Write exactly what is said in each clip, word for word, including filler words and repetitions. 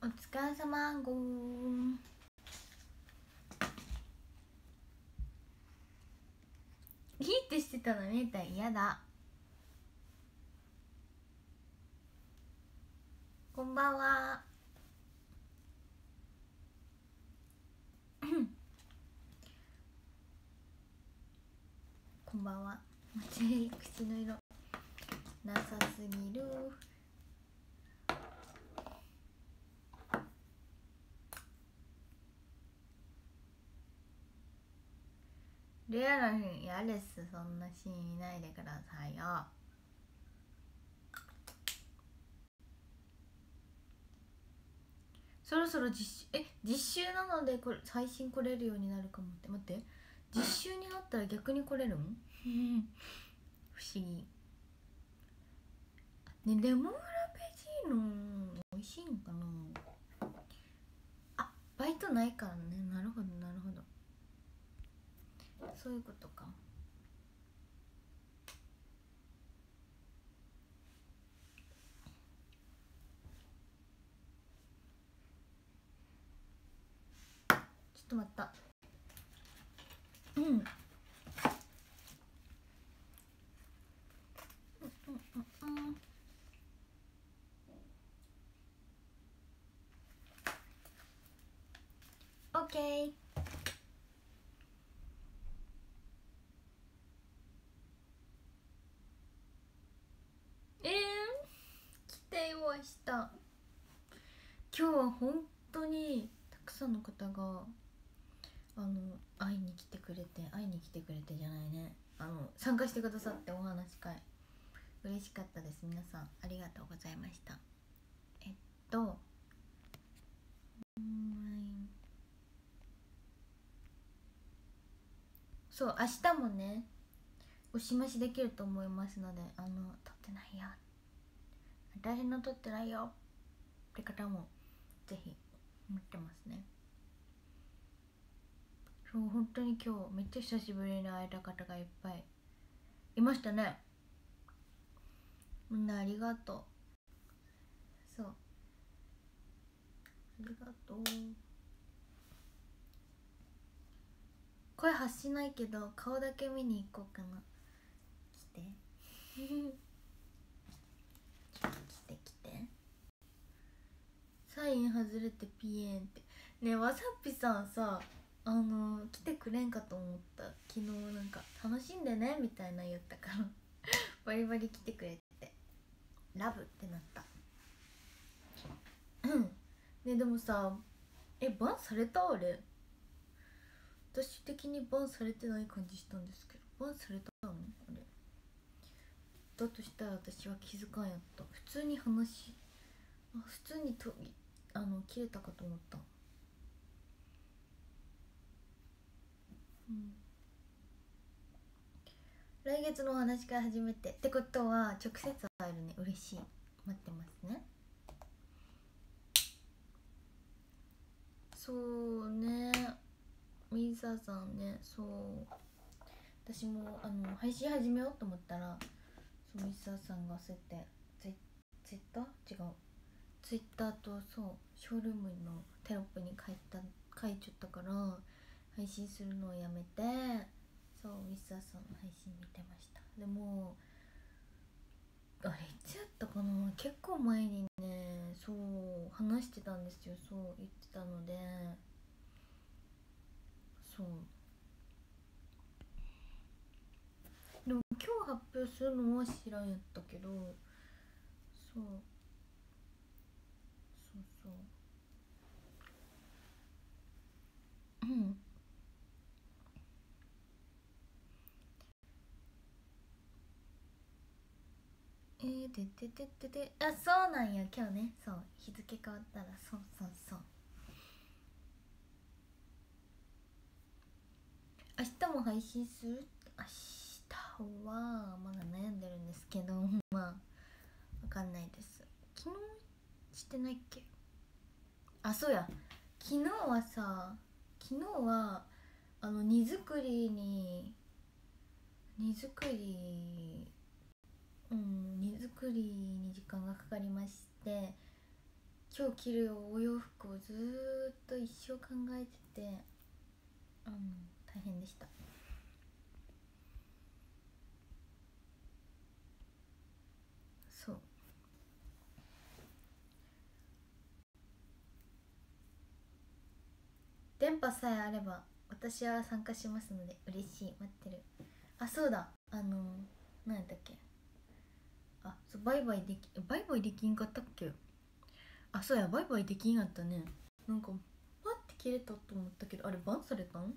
お疲れ様ごー。ヒーってしてたの見えたら嫌だ。こんばんは。こんばんは。間違い口の色なさすぎる。レアな日嫌です。そんなシーンいないでくださいよ。そろそろ実習え実習なのでこれ配信来れるようになるかもって。待って、実習になったら逆に来れるん不思議ね。レモンフラペチーノ美味しいんかな。あ、バイトないからね。なるほどなるほど、そういうことか。ちょっと待った。うんうんうんうんうん。オッケー。えー、来ていました。今日は本当にたくさんの方があの会いに来てくれて会いに来てくれてじゃないね、あの参加してくださって、お話し会嬉しかったです。皆さんありがとうございました。えっとうんそう、明日もねおしましできると思いますので、あの撮ってないよ、私の撮ってないよって方もぜひ待ってますね。そう、本当に今日めっちゃ久しぶりに会えた方がいっぱいいましたね。みんなありがとう。そう、ありがとう。声発しないけど顔だけ見に行こうかな。来て来て来て。サイン外れてピエンってねえ。わさっぴさんさ、あの来てくれんかと思った。昨日なんか楽しんでねみたいな言ったからバリバリ来てくれてラブってなった。うんね。でもさ、えバンされた？あれ私的にバンされてない感じしたんですけど、バンされたの？あれだとしたら私は気づかんやった。普通に話あ普通にとあの切れたかと思った。うん、来月のお話から始めてってことは直接会えるね。嬉しい。待ってますね。そうね、水沢さんね。そう私もあの配信始めようと思ったら、そう水沢さんがそうやってツイツイッター違うツイッターとそうショールームのテロップに書いた書いちゃったから配信するのをやめて、そうミスターさんの配信見てました。でもあれいつやったかな、結構前にねそう話してたんですよ。そう言ってたので、そうでも今日発表するのは知らんやったけど、そうそうそううんえー、ででででであそうなんや。今日ね、そう日付変わったら、そうそうそう明日も配信する。明日はまだ悩んでるんですけどまあわかんないです。昨日してないっけ。あそうや、昨日はさ昨日はあの荷造りに荷造りうん荷造りに時間がかかりまして、 今日着るお洋服をずーっと一生考えてて、あの大変でした。そう、電波さえあれば私は参加しますので嬉しい。待ってる。あ、そうだ、あの何やったっけ、あ、そう、バイバイできバイバイできんかったっけ。あ、そうや、バイバイできんかったね。なんかパッて切れたと思ったけど、あれバンされたん。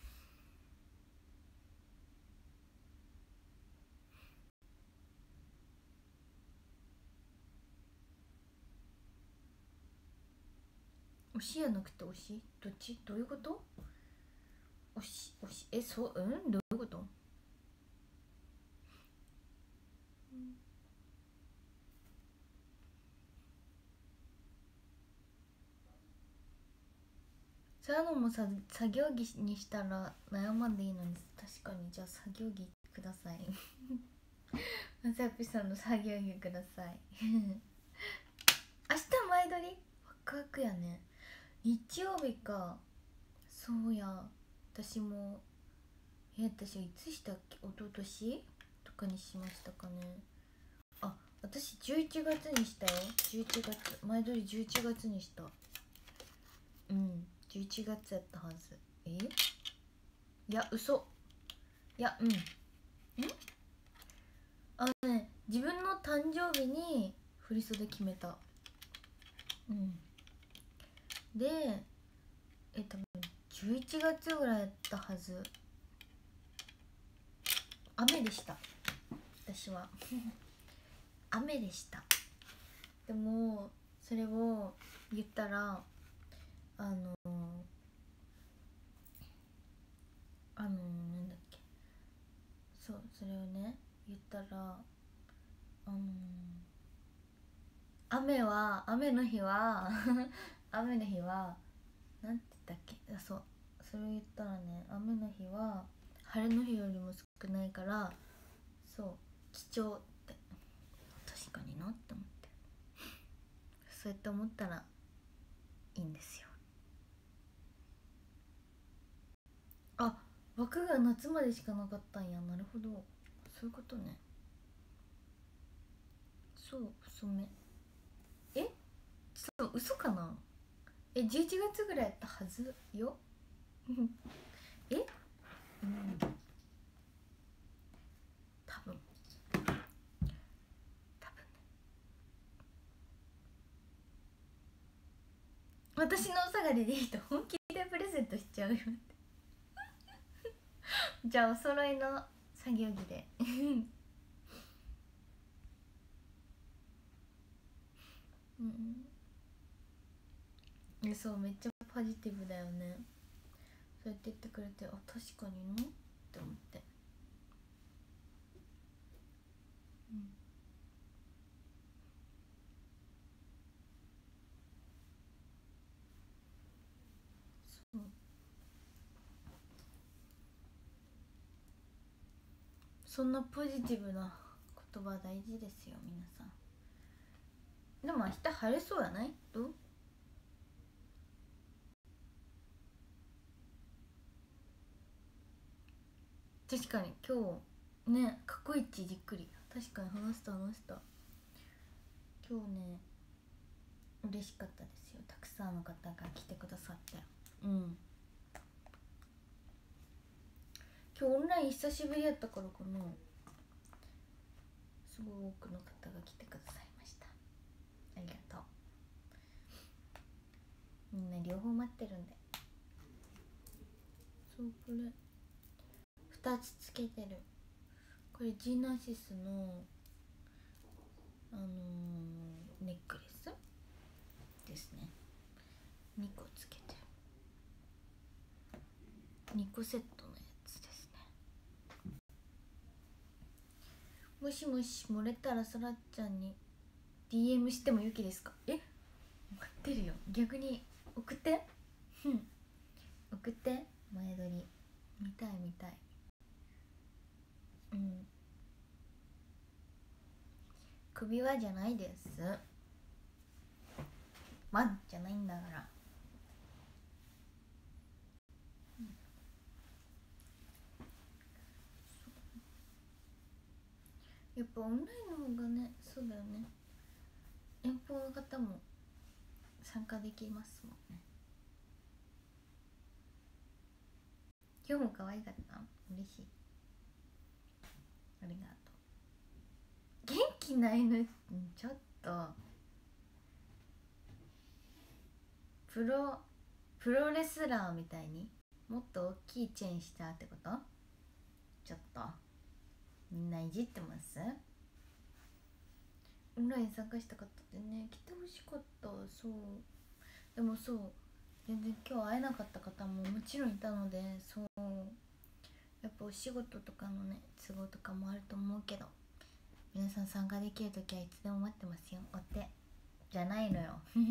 推しやなくて推し、どっち、どういうこと。推し推し、え、そう、うん、どういうこと。そういうのもさ、作業着にしたら悩まんでいいのに。確かに。じゃあ作業着ください。まさぴさんの作業着ください。明日前撮りワクワクやね。日曜日か。そうや、私も、え、私いつしたっけ、一昨年とかにしましたかね。あ、私じゅういちがつにしたよ。じゅういちがつ、前撮りじゅういちがつにした。うん、じゅういちがつやったはず。え、いや、嘘。いや、うん、ん、あのね、自分の誕生日に振り袖決めた。うん。で、え、多分じゅういちがつぐらいやったはず。雨でした、私は。雨でした。でもそれを言ったら、あのあのなんだっけ、そう、それをね言ったら、あの雨は雨の日は雨の日はなんて言ったっけ、あ、そう、それを言ったらね、雨の日は晴れの日よりも少ないから、そう、貴重って。確かになって思って、そうやって思ったらいいんですよ。あ、枠が夏までしかなかったんや。なるほど、そういうことね。そう、細め。え、そう、嘘かな。え、じゅういちがつぐらいやったはずよ。え、うん、多分多分ね。私のお下がりでいいと本気でプレゼントしちゃうよって。じゃあお揃いの作業着で。うん、え、そう、めっちゃポジティブだよね。そうやって言ってくれて、あ、確かになって思って。うん、そう、そんなポジティブな言葉大事ですよ、皆さん。でも明日晴れそうやない？どう？確かに今日ね、過去一じっくり、確かに話した話した。今日ね、嬉しかったですよ、たくさんの方が来てくださって。うん、今日オンライン久しぶりやったからかな、すごい多くの方が来てくださいました。ありがとう。みんな両方待ってるんで。そう、これふたつつけてる。これジーナシスのあのー、ネックレスですね。にこつけてる。にこセットのやつですね。もしもし、漏れたらそらちゃんに ディーエム してもよきですか。え、待ってるよ、逆に送って。送って、前撮り見たい見たい。うん、首輪じゃないです。 ワンじゃないんだから、うん、やっぱオンラインの方がね、そうだよね、遠方の方も参加できますもんね。今日も可愛かった、嬉しい、ありがとう。元気ないの、ちょっとプロプロレスラーみたいにもっと大きいチェーンしたってこと？ちょっとみんないじってます？オンライン参加したかったってね、来てほしかった。そうでもそう、全然今日会えなかった方ももちろんいたので、そうやっぱお仕事とかのね都合とかもあると思うけど、皆さん参加できるときはいつでも待ってますよ。お手じゃないのよ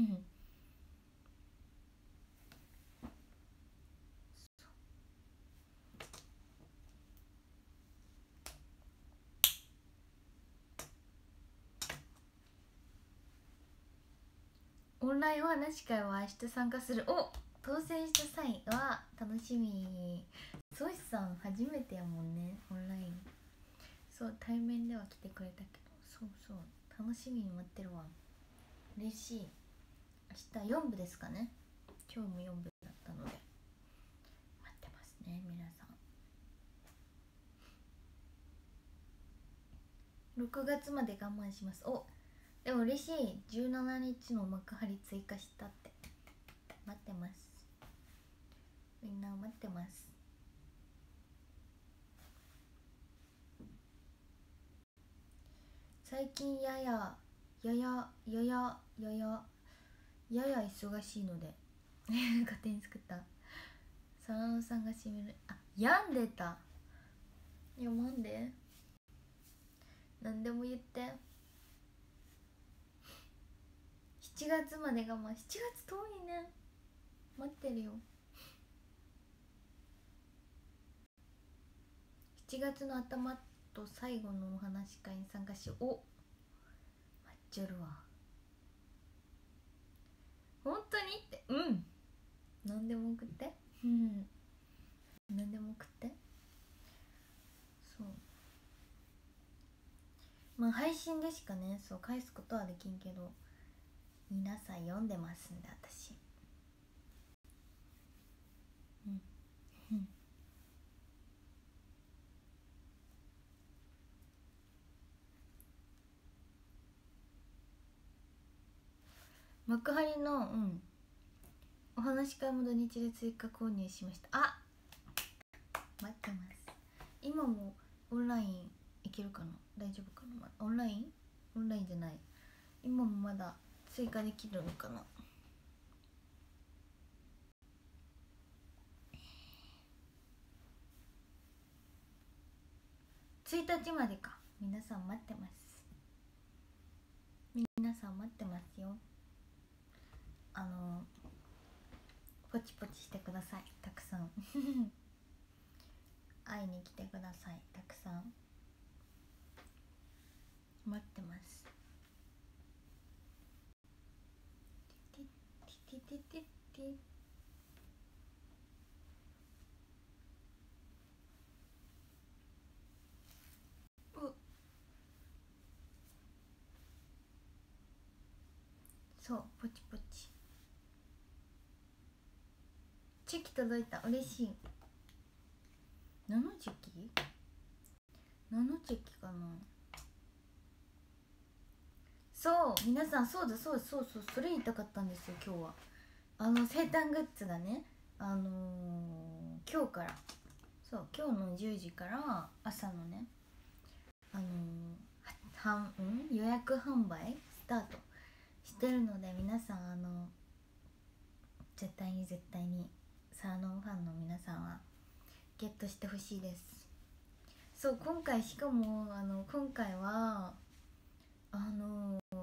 オンラインお話し会は明日参加する。お、当選した際は楽しみ。ソシさん初めてやもんね、オンライン。そう、対面では来てくれたけど、そうそう、楽しみに待ってるわ。嬉しい。明日よん部ですかね。今日もよん部だったので待ってますね、皆さん。ろくがつまで我慢します。お、でも嬉しい、じゅうしちにちの幕張追加したって。待ってます、みんな待ってます。最近やややややややややや忙しいので勝手に作った。サナノさんがしめる。あ、病んでた。いや、なんで何でも言って。しちがつまで我慢。しちがつ遠いね、待ってるよ。しちがつの頭と最後のお話し会に参加しよう。お、待っちゃるわ。本当にって、うん、何でも送ってうん何でも送って。そう、まあ配信でしかね、そう返すことはできんけど、皆さん読んでますんで、私。うんうん幕張の、うん、お話し会も土日で追加購入しました。あ、待ってます。今もオンラインいけるかな、大丈夫かな。オンラインオンラインじゃない、今もまだ追加できるのかな。ついたちまでか。皆さん待ってます。皆さん待ってますよ。あのポチポチしてください、たくさん会いに来てください、たくさん待ってます。ティティティティティ。そう、ポチポチ。チェキ届いた、嬉しい。何のチェキ？何のチェキかな。そう、皆さん、そうだそうだそうそう、それ言いたかったんですよ今日は。あの生誕グッズがね、あのー、今日から、そう、今日のじゅうじから朝のね、あのー、はん、うん、予約販売スタートしてるので、皆さん、あの絶対に絶対にサーノンファンの皆さんはゲットしてほしいです。そう、今回、しかもあの今回はあのー、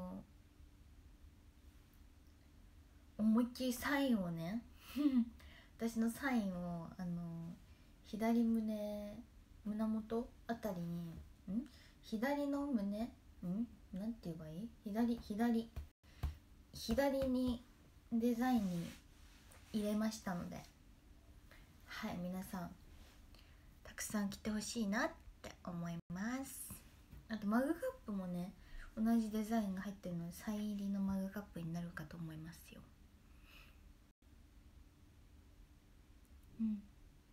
思いっきりサインをね私のサインを、あのー、左胸胸元あたりに、ん左の胸、んなんて言えばいい、左左左にデザインに入れましたので、はい、皆さんたくさん着てほしいなって思います。あとマグカップもね、同じデザインが入ってるのでサイン入りのマグカップになるかと思いますよ。うん。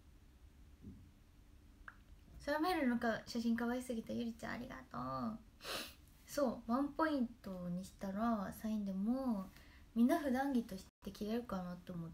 サラメールのか写真かわいすぎた。ゆりちゃんありがとう。そうワンポイントにしたらサインでもみんな普段着として着れるかなと思って。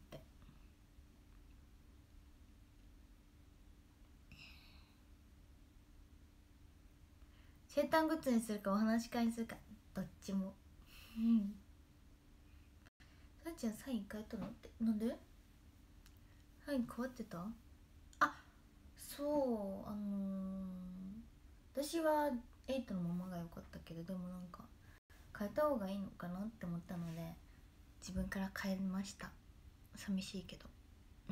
生誕グッズにするかお話し会にするかどっちも。うん。さっちゃんサイン変えたのって、なんでサイン変わってた？あ、そうあのー、私はエイトのままが良かったけど、でもなんか変えた方がいいのかなって思ったので自分から変えました。寂しいけど。うん、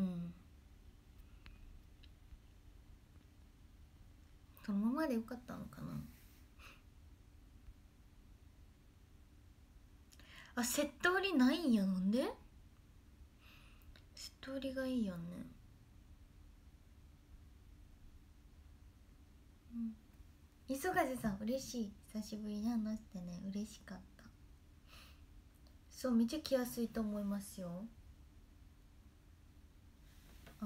そのままでよかったのかな。あ、セット売りないんや。なんで？セット売りがいいやんね。うん。磯風さん嬉しい。久しぶりに話してね、嬉しかった。そうめっちゃ着やすいと思いますよ。あの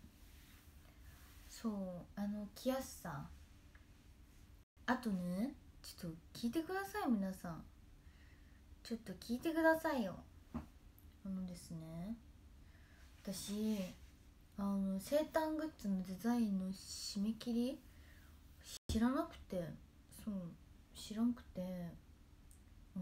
そうあの着やすさ。あとね、ちょっと聞いてください皆さん、ちょっと聞いてくださいよ。あのですね、私あの生誕グッズのデザインの締め切り知らなくて、そう知らんくて、あの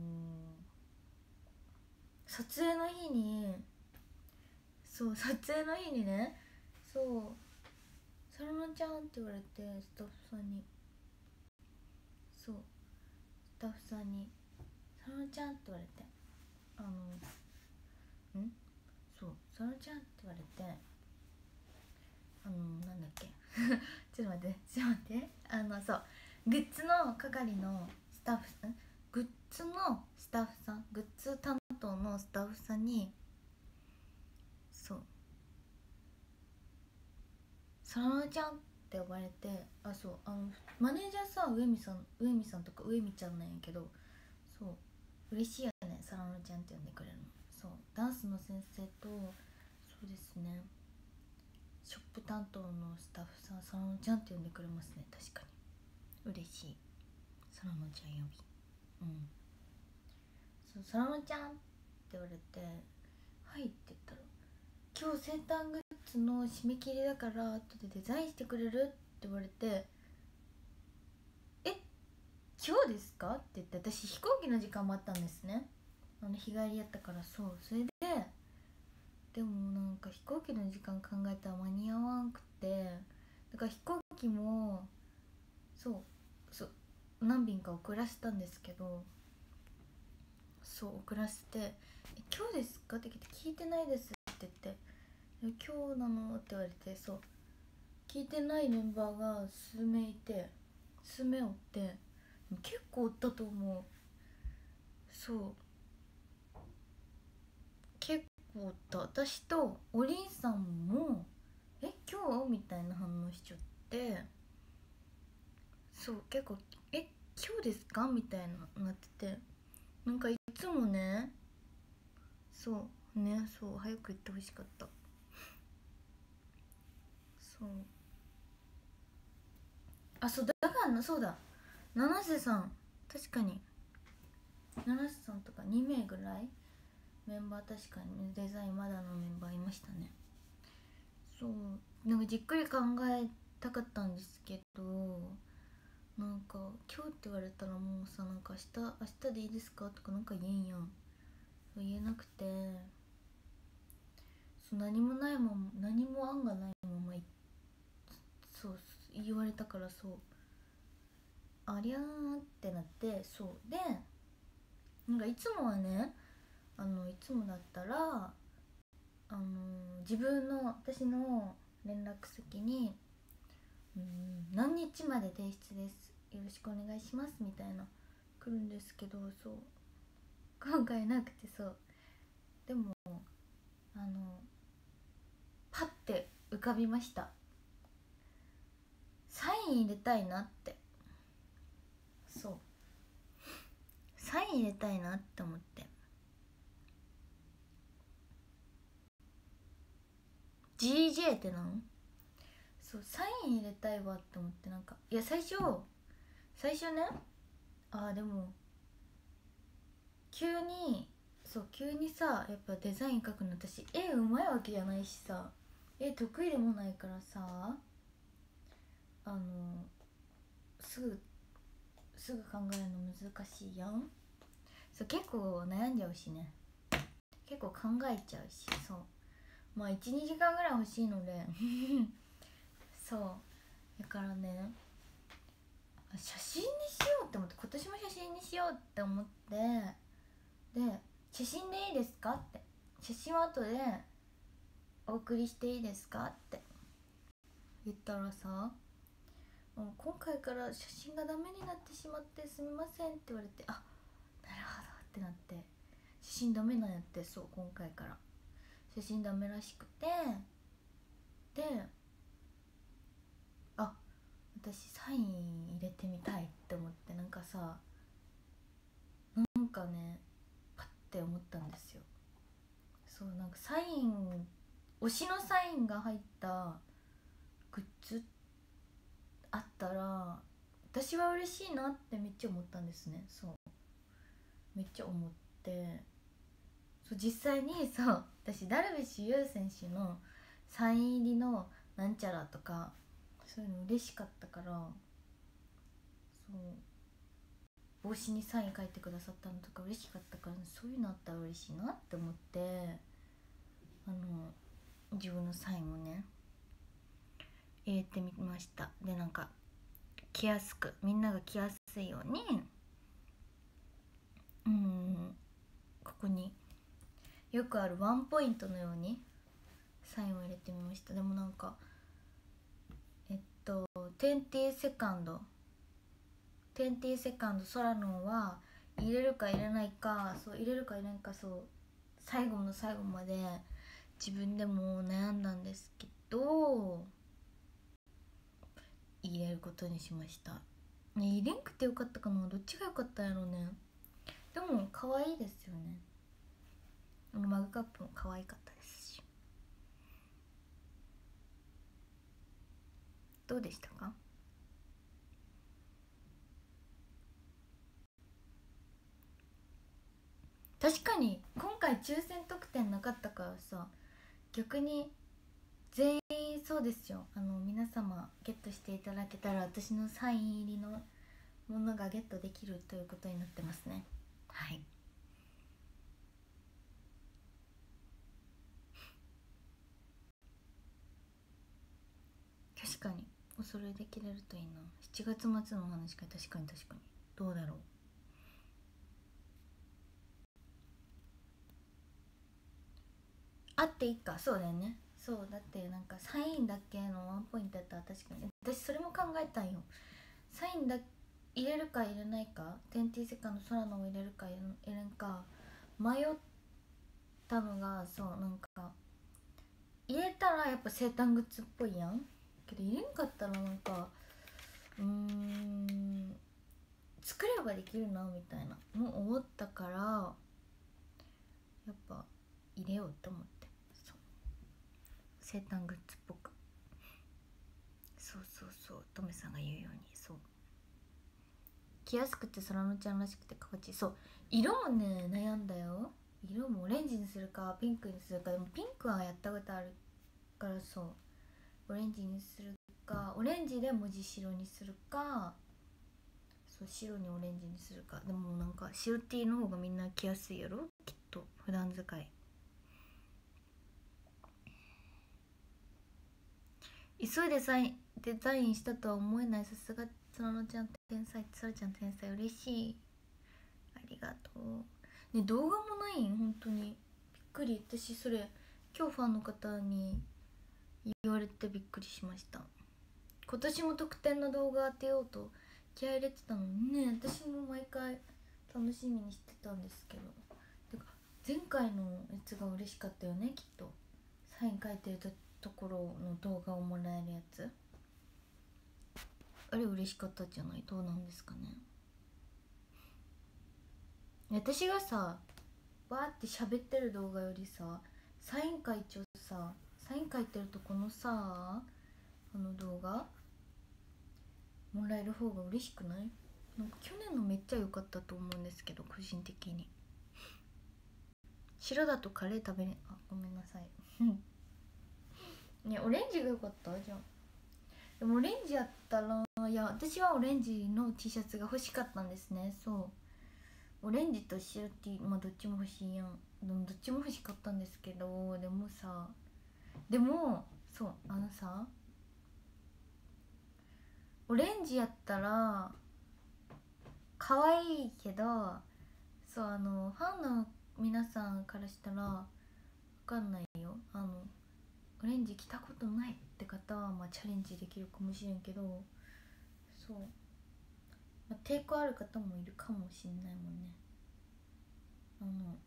ー、撮影の日に、そう撮影の日にね、そう「さらなちゃん」って言われて、スタッフさんに、そうスタッフさんに「さらなちゃん」って言われて、あのんそう「さらなちゃん」って言われて、あのなんだっけちょっと待ってちょっと待ってあのそうグッズの係のスタッフさん、グッズのスタッフさん、グッズ担当のスタッフさんに、そう「さらなちゃん」って呼ばれて、あそうあのマネージャーさ上見さん上見さんとか上見ちゃんなんやけど、そう嬉しいよね、さらなちゃんって呼んでくれるの。そうダンスの先生と、そうですね、ショップ担当のスタッフさん、さらのちゃんって呼んでくれますね。確かに嬉しい。さらのちゃん呼び、うん、そうさらのちゃんって言われて「はい」って言ったら「今日生誕グッズの締め切りだから後でデザインしてくれる?」って言われて「え今日ですか?」って言って、私飛行機の時間もあったんですね。あの日帰りやったから。そうそれで、でもなんか飛行機の時間考えたら間に合わんくて、だから飛行機もそうそう何便か遅らせたんですけど、そう遅らせて「え今日ですか?」って聞いて「聞いてないです」って言って「え今日なの?」って言われて、そう聞いてないメンバーが数名いて、数名おって、結構おったと思う。そう結構おった。私とおりんさんも「え今日?」みたいな反応しちゃって、そう結構「え今日ですか?」みたいななってて、なんかいつもね、そうね、そう早く言ってほしかった。そうあそうだからな、そうだ、七瀬さん、確かに七瀬さんとかにめいぐらいメンバー、確かにデザインまだのメンバーいましたね。そうなんかじっくり考えたかったんですけど、なんか今日って言われたらもうさ、なんか明日明日でいいですかとかなんか言えんやん。そう言えなくて、そう何もないまま、何も案がないままい、そう言われたから、そうありゃーってなって、そうでなんかいつもはね、あのいつもだったらあの自分の私の連絡先にうん何日まで提出ですよろしくお願いしますみたいな来るんですけど、そう今回なくて、そうでもあのパッて浮かびました。サイン入れたいなって。そうサイン入れたいなって思って、 ジージェー ってなんそうサイン入れたいわって思って、なんかいや最初最初ね、あーでも急にそう急にさ、やっぱデザイン描くの私絵うまいわけじゃないしさ、絵得意でもないからさ、あのすぐすぐ考えるの難しいやん。そう結構悩んじゃうしね、結構考えちゃうし、そうまあいちにじかんぐらい欲しいのでそうだからね、写真にしようって思って、今年も写真にしようって思って、で写真でいいですかって、写真は後でお送りしていいですかって言ったらさ、もう今回から写真がダメになってしまってすみませんって言われて、あ、なるほどってなって、写真ダメなんやって。そう今回から写真ダメらしくて、であ、私サイン入れてみたいって思って、なんかさ、なんかねパッて思ったんですよ。そうなんかサイン、推しのサインが入ったグッズあったら私は嬉しいなってめっちゃ思ったんですね。そうめっちゃ思って、そう実際にそう私ダルビッシュ有選手のサイン入りのなんちゃらとかそういうの嬉しかったから、そう帽子にサイン書いてくださったのとか嬉しかったから、そういうのあったら嬉しいなって思って、あの自分のサインをね入れてみました。でなんか着やすく、みんなが着やすいように、うんここによくあるワンポイントのようにサインを入れてみました。でもなんかえっとにじゅうセカンドにじゅうセカンドソラノンは入れるか入れないか、そう入れるか入れないか、そう最後の最後まで自分でも悩んだんですけど、入れることにしました。ね、入れんくてよかったかな、どっちがよかったんやろうね。でも可愛いですよね。あのマグカップも可愛かったですし。どうでしたか？確かに今回抽選特典なかったからさ、逆に全員そうですよ、あの皆様ゲットしていただけたら私のサイン入りのものがゲットできるということになってますね。はい、確かにお揃いできれるといいな。しちがつまつの話か。確かに確かに、どうだろう。あっていいか。そうだよね。そうだってなんかサインだけのワンポイントだったら確かに、私それも考えたんよ。サインだ入れるか入れないか、テンティセカンド空のを入れるか入れんか迷ったのが、そうなんか入れたらやっぱ生誕グッズっぽいやん、けど入れんかったらなんかうーん作ればできるなみたいなもう思ったから、やっぱ入れようと思って、そう生誕グッズっぽく、そうそうそうトメさんが言うように、そう着やすくて空野ちゃんらしくてかわちい。そう色もね悩んだよ。色もオレンジにするかピンクにするか。でもピンクはやったことあるから、そうオレンジにするか、オレンジで文字白にするか、そう白にオレンジにするか。でもなんか白 T の方がみんな着やすいやろきっと、普段使い。急いでサインデザインしたとは思えない。さすがつらのちゃん天才、つらちゃん天才、嬉しい、ありがとうね。動画もないん、本当にびっくり。私それ今日ファンの方に言われてびっくりしました。今年も特典の動画当てようと気合い入れてたのにね、私も毎回楽しみにしてたんですけど、てか前回のやつが嬉しかったよね、きっと。サイン書いてるところの動画をもらえるやつ、あれ嬉しかったじゃない？どうなんですかね。私がさバーって喋ってる動画よりさ、サイン会長さサイン書いてるとこのさあの動画もらえる方が嬉しくない？なんか去年のめっちゃ良かったと思うんですけど、個人的に。白だとカレー食べれん、あ、ごめんなさいね、オレンジが良かったじゃん。でもオレンジやったら、いや私はオレンジの T シャツが欲しかったんですね。そうオレンジと白 T、 まあどっちも欲しいやん。でもどっちも欲しかったんですけど、でもさでもそうあのさオレンジやったら可愛いけど、そうあのファンの皆さんからしたらわかんないよ。あのオレンジ着たことないって方はまあチャレンジできるかもしれんけど、そう、まあ、抵抗ある方もいるかもしんないもんね。あの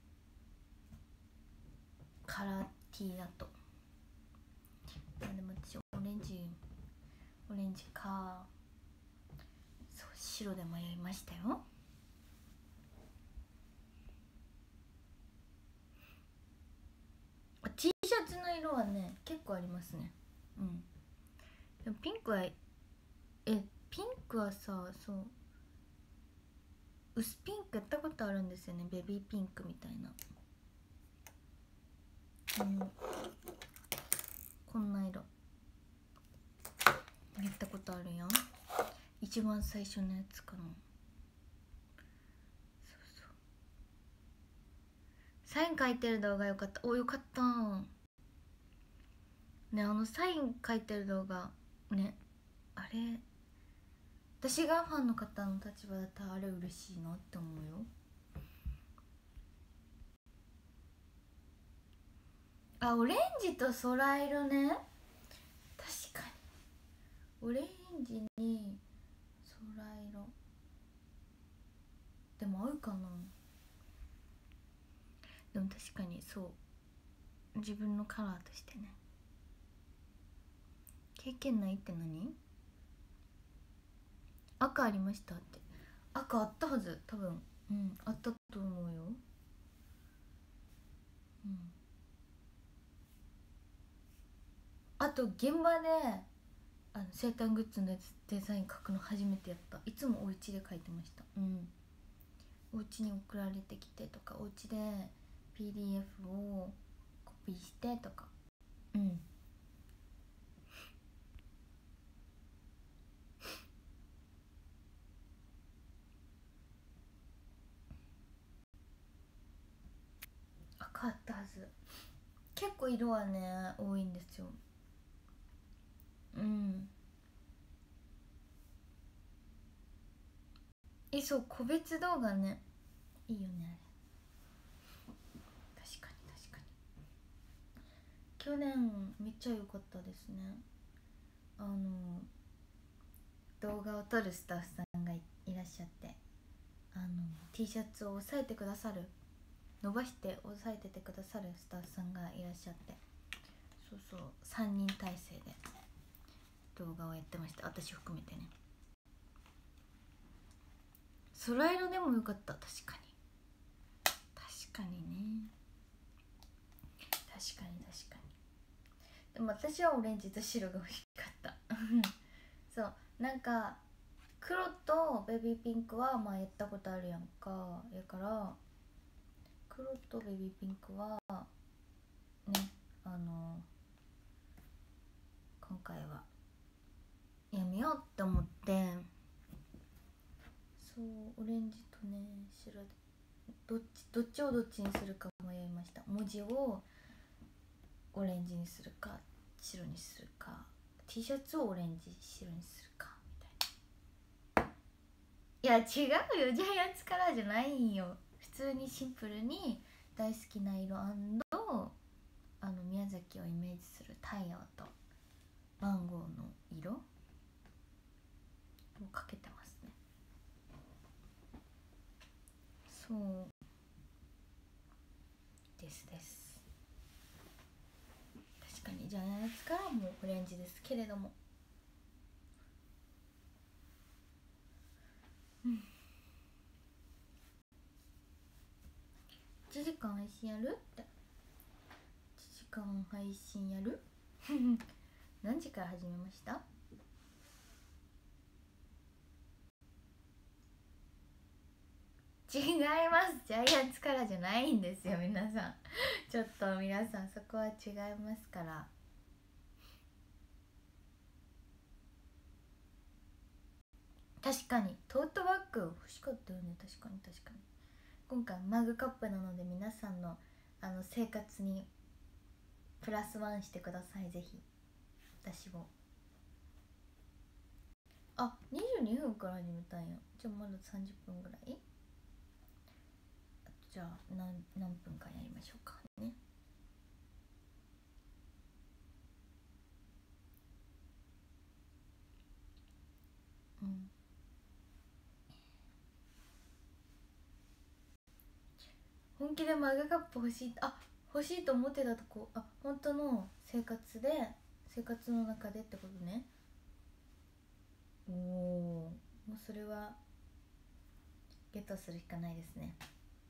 カラー T だと。まあでも私オレンジオレンジか、そう白で迷いましたよ。T シャツの色はね結構ありますね。うん。でもピンクはえピンクはさ、そう薄ピンクやったことあるんですよね。ベビーピンクみたいな。うん、こんな色やったことあるやん。一番最初のやつかな。そうそうサイン書いてる動画よかった。お、よかったね。あのサイン書いてる動画ね、あれ私がファンの方の立場だったらあれ嬉しいなって思うよ。あ、オレンジと空色ね。確かにオレンジに空色でも合うかな。でも確かにそう自分のカラーとしてね。経験ないって何？赤ありましたって。赤あったはず、多分。うん、あったと思うよ。うん。あと現場であの生誕グッズのデザイン描くの初めてやった。いつもお家で描いてました。うん。お家に送られてきてとか、お家で ピーディーエフ をコピーしてとか。うん。赤あったはず。結構色はね多いんですよ。うん。え、そう個別動画ねいいよねあれ。確かに確かに。去年めっちゃ良かったですね。あの動画を撮るスタッフさんが い, いらっしゃって、あの T シャツを押さえてくださる、伸ばして押さえててくださるスタッフさんがいらっしゃって、そうそうさんにん体制で動画をやってました。私含めてね。空色でもよかった。確かに確かにね。確かに確かに。でも私はオレンジと白が欲しかったそうなんか黒とベビーピンクはまあやったことあるやんか。やから黒とベビーピンクはね、あの今回はやめようって思って、そうオレンジとね白でどっちどっちをどっちにするか迷いました。文字をオレンジにするか白にするか、 T シャツをオレンジ白にするかみたいな。いや違うよ、ジャイアンツカラーじゃないんよ。普通にシンプルに大好きな色あの宮崎をイメージする太陽とマンゴーの色をかけてますね。そうはもうオレンジですけれども、うん、いちじかん配信やるっていちじかん配信やる何時から始めました？違います、ジャイアンツからじゃないんですよ皆さんちょっと皆さんそこは違いますから。確かにトートバッグ欲しかったよね。確かに確かに。今回マグカップなので皆さんのあの生活にプラスワンしてください、ぜひ。私もあにじゅうにふんから始めたんや。じゃあまださんじゅっぷんぐらい。じゃあ 何, 何分間やりましょうかね。うん、本気でマグカップ欲しい、あ欲しいと思ってたとこ、あ本当の生活で生活の中でってことね。おお、もうそれはゲットするしかないですね。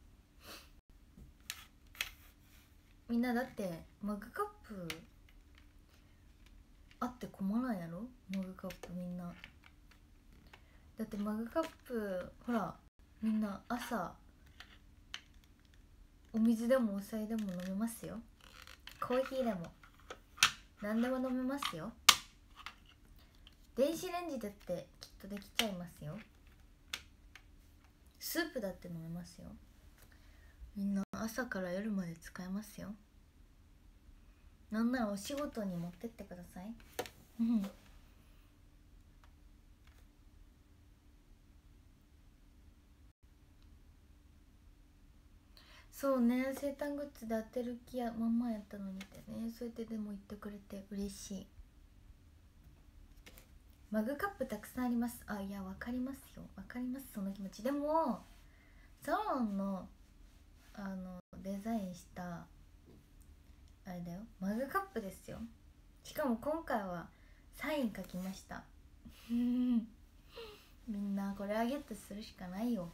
みんなだってマグカップあって困らんやろ。マグカップみんなだってマグカップほらみんな朝お水でもお茶でも飲めますよ。コーヒーでも何でも飲めますよ。電子レンジだってきっとできちゃいますよ。スープだって飲めますよ。みんな朝から夜まで使えますよ。なんならお仕事に持ってってください。うんそうね、生誕グッズで当てる気やまんまやったのにってね。そうやってでも言ってくれて嬉しい。マグカップたくさんあります。あ、いやわかりますよ、わかりますその気持ち。でもサロンのあのデザインしたあれだよ、マグカップですよ。しかも今回はサイン書きましたみんなこれあげてするしかないよ。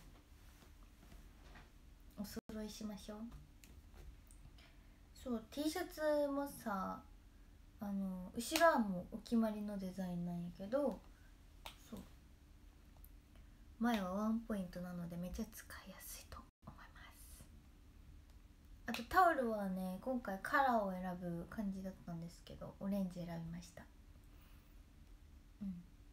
お揃いしましょう。そう T シャツもさ、あの後ろはもうお決まりのデザインなんやけど、そう前はワンポイントなのでめっちゃ使いやすいと思います。あとタオルはね、今回カラーを選ぶ感じだったんですけどオレンジ選びました。うん、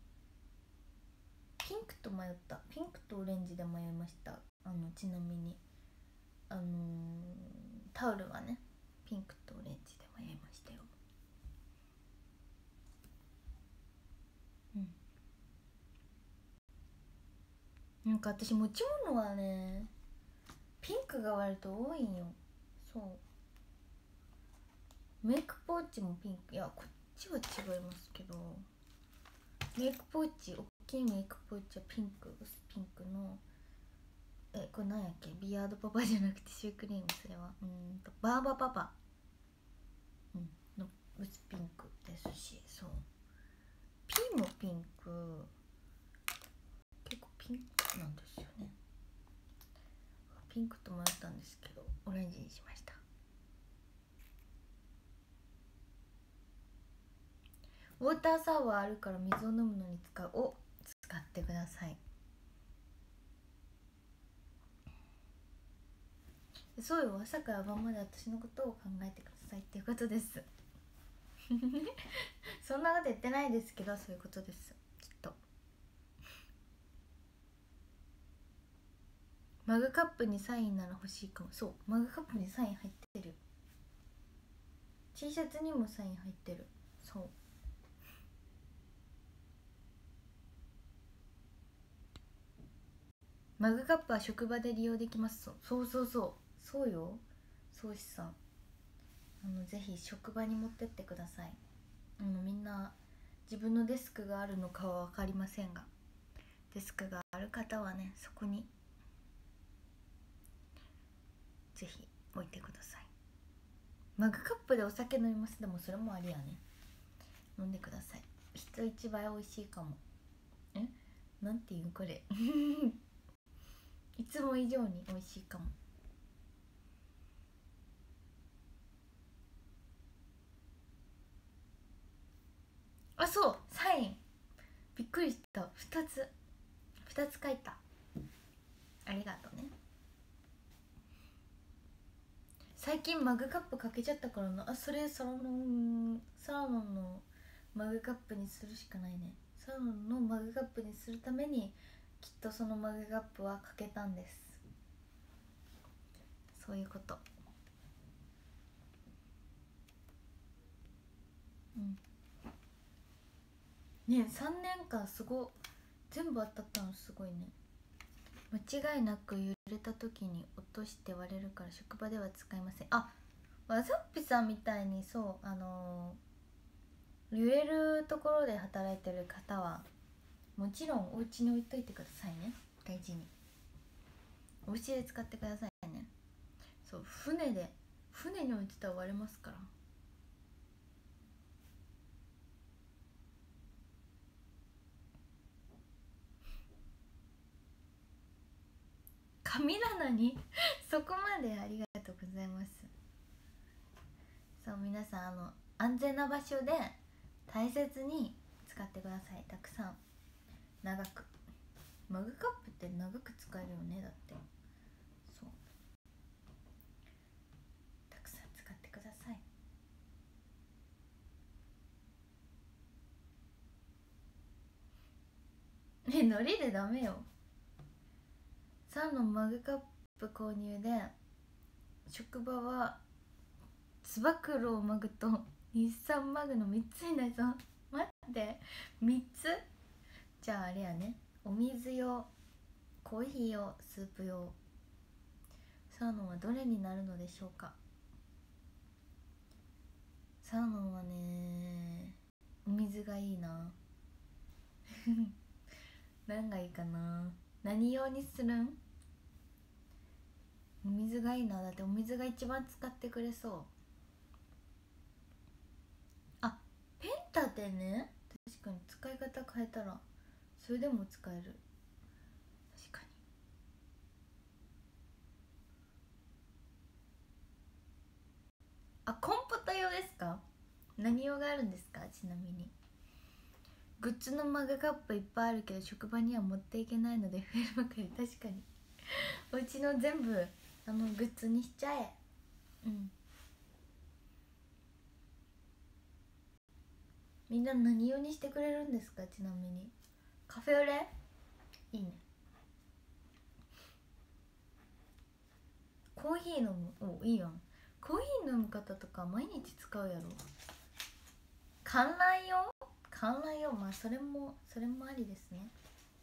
ピンクと迷った。ピンクとオレンジで迷いました。あのちなみにあのー、タオルはねピンクとオレンジで迷いましたよ。うん、なんか私持ち物はねピンクが割と多いんよ。そうメイクポーチもピンク、いやこっちは違いますけど、メイクポーチ、大きいメイクポーチはピンク、薄ピンクの、えこれなんやっけ、ビアードパパじゃなくてシュークリーム、それはうんとバーバパパ、うん、の薄ピンクですし、そうピンもピンク、結構ピンクなんですよね。ピンクと迷ったんですけどオレンジにしました。ウォーターサーバーあるから水を飲むのに使う。お、使ってください。そうよ、朝から晩まで私のことを考えてくださいっていうことですそんなこと言ってないですけど、そういうことです、きっと。マグカップにサインなら欲しいかも。そう、マグカップにサイン入ってる。 T シャツにもサイン入ってる。そうマグカップは職場で利用できます。そうそうそうそうそうよ、そうしさん、あのぜひ職場に持ってってください。あのみんな自分のデスクがあるのかは分かりませんが、デスクがある方はね、そこにぜひ置いてください。マグカップでお酒飲みます。でもそれもありやね。 飲んでください。人一倍美味しいかも。え、なんていうこれいつも以上に美味しいかも。あ、そうサインびっくりした。ふたつふたつ書いた。ありがとうね。最近マグカップかけちゃったからな。あ、それサロンサロンのマグカップにするしかないね。サロンのマグカップにするためにきっとそのマグカップはかけたんです。そういうこと。うんね。さんねんかんすご全部当たったのすごいね。間違いなく揺れた時に落として割れるから職場では使いません。あ、わさっぴさんみたいにそうあのー、揺れるところで働いてる方はもちろんお家に置いといてくださいね。大事にお家で使ってくださいね。そう船で船に置いてたら割れますから。神棚にそこまでありがとうございます。そう皆さんあの安全な場所で大切に使ってください。たくさん長く。マグカップって長く使えるよね。だってそうたくさん使ってください。え、海苔でダメよ。サンのマグカップ購入で職場はつば九郎マグと日産マグのみっつになりそう。待ってみっつ。じゃああれやね、お水用、コーヒー用、スープ用。サーノンはどれになるのでしょうか。サーノンはねお水がいいな何がいいかな。何用にするん。お水がいいな。だってお水が一番使ってくれそう。あ、ペンタでね、確かに使い方変えたらそれでも使える。確かに。あ、コンポタ用ですか。何用があるんですか。ちなみにグッズのマグカップいっぱいあるけど職場には持っていけないので増えるばかり。確かにおうちの全部あのグッズにしちゃえ。うん。みんな何用にしてくれるんですか。ちなみにカフェオレいいね。コーヒー飲む。お、いいやん。コーヒー飲む方とか毎日使うやろ。観覧用観覧用。まあそれもそれもありですね。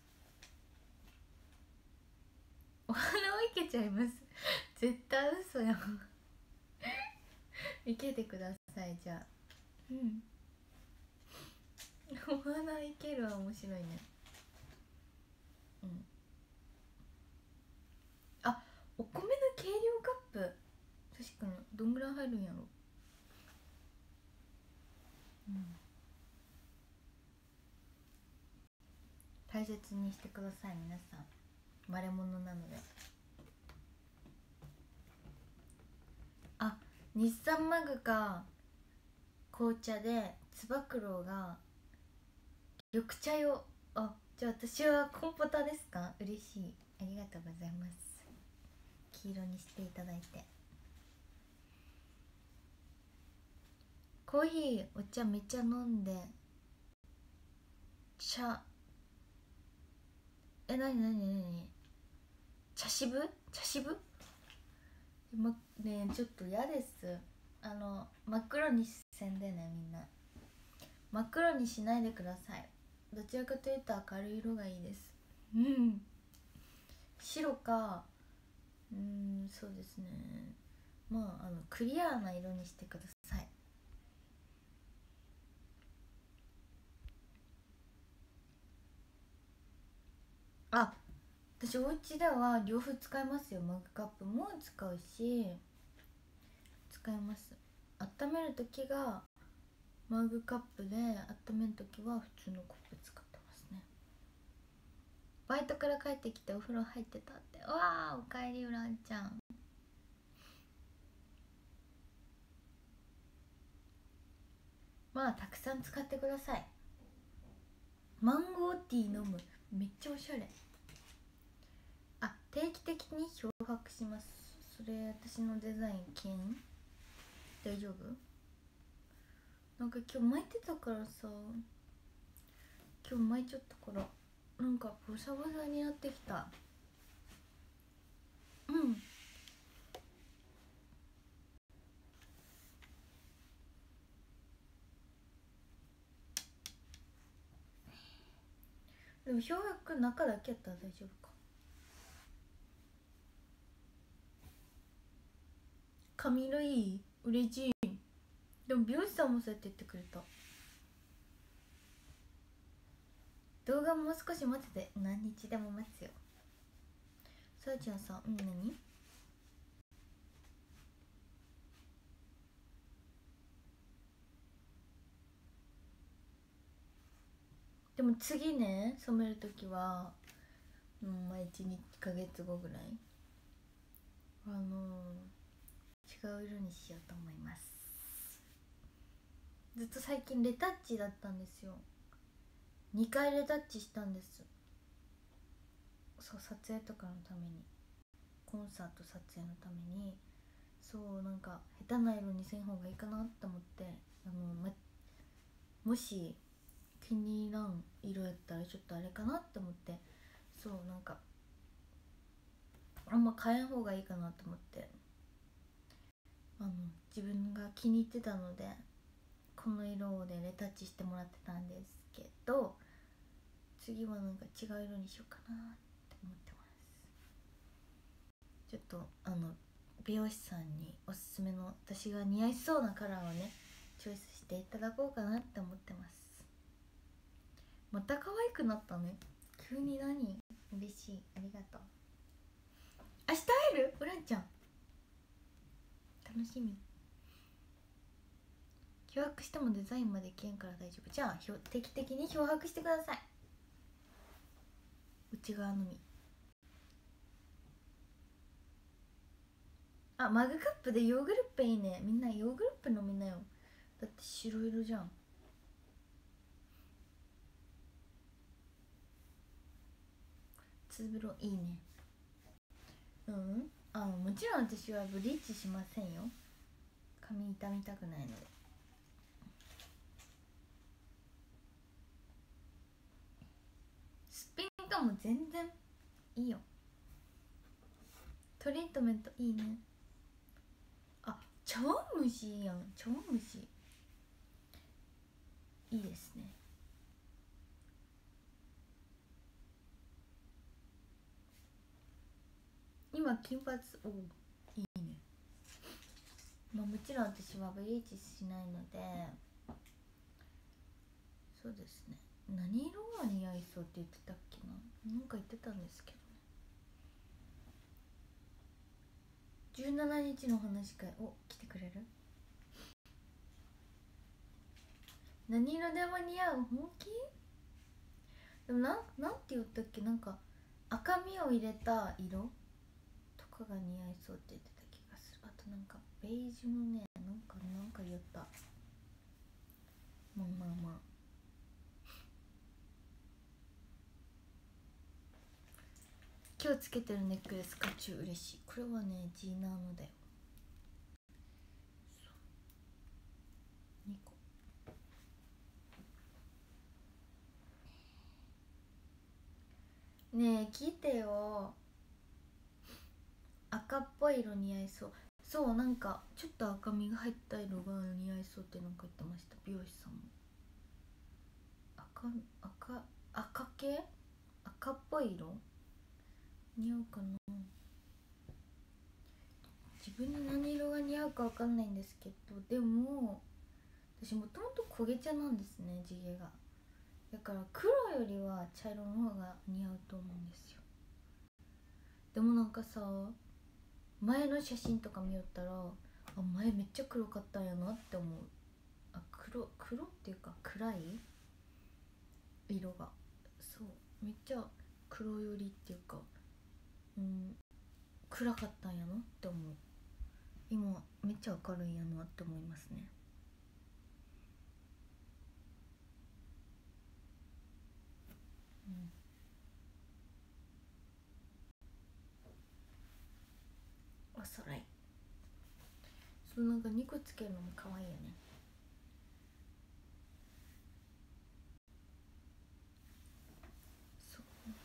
お花をいけちゃいます絶対嘘やんいけてください。じゃあうんお花いけるは面白いね。うん。あ、お米の計量カップ確かにどんぐらい入るんやろ。うん。大切にしてください皆さん。割れ物なので。あ、日産マグか紅茶でつば九郎が緑茶用。あ、じゃあ私はコンポタですか。嬉しい。ありがとうございます。黄色にしていただいて。コーヒーお茶めっちゃ飲んで茶。え、なになになに茶渋茶渋。ま、ねえちょっと嫌です。あの真っ黒にせんでね。みんな真っ黒にしないでください。どちらかというと明るい色がいいです。うん白か、うーんそうですね。まああのクリアな色にしてください。あ、私お家では両方使いますよ。マグカップも使うし使います。温める時がマグカップで温めるときは普通のコップ使ってますね。バイトから帰ってきてお風呂入ってたって。わあ、おかえりうらんちゃん。まあたくさん使ってください。マンゴーティー飲む、めっちゃおしゃれ。あ、定期的に漂白します。それ私のデザイン金大丈夫？なんか今日巻いてたからさ、今日巻いちゃったからなんかボサボサになってきた。うん。でも漂白中だけやったら大丈夫か。髪色いい？嬉しい。でも美容師さんもそうやって言ってくれた。動画もう少し待ってて。何日でも待つよ。さあちゃんさん、うん、何？でも次ね、染めるときはうんまあいち、にかげつごぐらいあのー、違う色にしようと思います。ずっと最近レタッチだったんですよ。にかいレタッチしたんです。そう、撮影とかのために、コンサート撮影のために。そうなんか下手な色にせん方がいいかなって思って、あの、ま、もし気に入らん色やったらちょっとあれかなって思って、そうなんかあんま変えん方がいいかなと思って、あの自分が気に入ってたのでこの色でレタッチしてもらってたんですけど、次はなんか違う色にしようかなって思ってます。ちょっとあの美容師さんにおすすめの私が似合いそうなカラーをねチョイスしていただこうかなって思ってます。また可愛くなったね、急に。何？嬉しい、ありがとう。明日会える？ウランちゃん楽しみ。漂白してもデザインまで消えんから大丈夫。じゃあ定期的に漂白してください、内側のみ。あ、マグカップでヨーグルッペいいね。みんなヨーグルッペ飲みなよ。だって白色じゃん。ツーブロいいね。うん、あ、もちろん私はブリーチしませんよ。髪傷みたくないので。スピンとも全然いいよ。トリートメントいいね。あ、茶碗蒸しいいやん。茶碗蒸しいいですね。今金髪、おいいね。まあもちろん私はブリーチしないので、そうですね。何色が似合いそうって言ってたっけな。なんか言ってたんですけどね。じゅうしちにちの話会、お、来てくれる？何色でも似合う？本気？でもな、なんて言ったっけ、なんか赤みを入れた色とかが似合いそうって言ってた気がする。あとなんかベージュのね、なんかなんか言った。まあまあまあ、今日つけてるネックレス甲冑嬉しい。これはねジーナーのだよ。にこ。ねえ聞いてよ、赤っぽい色似合いそう。そう、なんかちょっと赤みが入った色が似合いそうってなんか言ってました、美容師さんも。赤赤赤系、赤っぽい色似合うかな。自分に何色が似合うか分かんないんですけど、でも私もともと焦げ茶なんですね、地毛が。だから黒よりは茶色の方が似合うと思うんですよ。でもなんかさ、前の写真とか見よったら、あ、前めっちゃ黒かったんやなって思う。あ、 黒黒っていうか暗い色が、そうめっちゃ黒寄りっていうか、うん、暗かったんやなって思う。今めっちゃ明るいんやなって思いますね。うん、おそらい。そうなんか肉つけるのも可愛いよね。そう